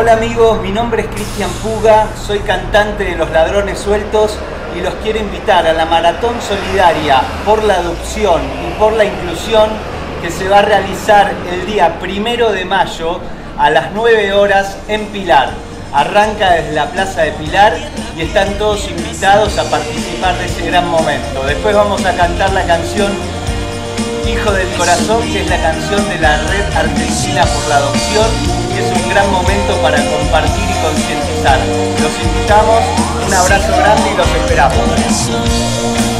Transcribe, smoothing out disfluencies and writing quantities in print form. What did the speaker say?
Hola amigos, mi nombre es Cristian Puga, soy cantante de Los Ladrones Sueltos y los quiero invitar a la Maratón Solidaria por la Adopción y por la Inclusión que se va a realizar el día 1 de mayo a las 9 horas en Pilar. Arranca desde la Plaza de Pilar y están todos invitados a participar de ese gran momento. Después vamos a cantar la canción Hijo del Corazón, que es la canción de la Red Argentina por la Adopción, y es un gran momento para compartir y concientizar. Los invitamos, un abrazo grande y los esperamos.